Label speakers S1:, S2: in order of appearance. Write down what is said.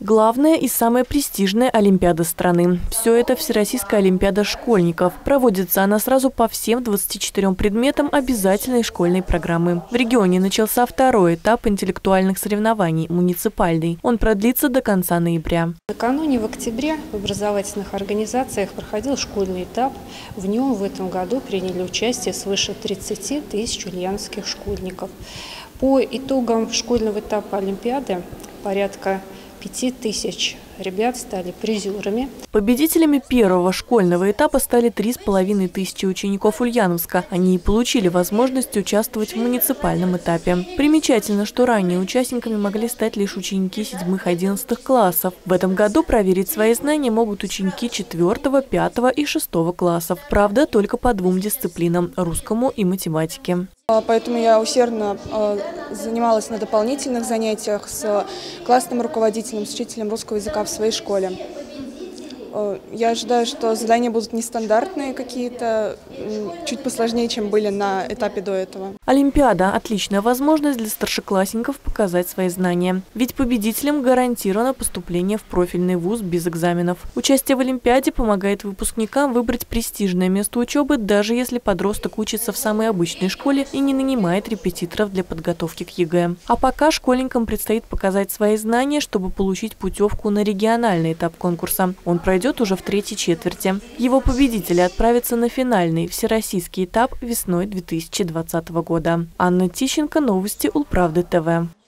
S1: Главная и самая престижная олимпиада страны. Все это Всероссийская олимпиада школьников. Проводится она сразу по всем 24 предметам обязательной школьной программы. В регионе начался второй этап интеллектуальных соревнований – муниципальный. Он продлится до конца ноября.
S2: Накануне в октябре в образовательных организациях проходил школьный этап. В нем в этом году приняли участие свыше 30 тысяч ульяновских школьников. По итогам школьного этапа олимпиады порядка 5000 ребят стали призерами.
S1: Победителями первого школьного этапа стали 3500 учеников Ульяновска. Они и получили возможность участвовать в муниципальном этапе. Примечательно, что ранее участниками могли стать лишь ученики 7-11 классов. В этом году проверить свои знания могут ученики 4, 5 и 6 классов. Правда, только по двум дисциплинам – русскому и математике.
S3: Поэтому я усердно занималась на дополнительных занятиях с классным руководителем, с учителем русского языка в своей школе. Я ожидаю, что задания будут нестандартные какие-то, чуть посложнее, чем были на этапе до этого.
S1: Олимпиада – отличная возможность для старшеклассников показать свои знания. Ведь победителям гарантировано поступление в профильный вуз без экзаменов. Участие в Олимпиаде помогает выпускникам выбрать престижное место учебы, даже если подросток учится в самой обычной школе и не нанимает репетиторов для подготовки к ЕГЭ. А пока школьникам предстоит показать свои знания, чтобы получить путевку на региональный этап конкурса. Он пройдет уже в третьей четверти. Его победители отправятся на финальный всероссийский этап весной 2020 года. Анна Тищенко, новости Улправды ТВ.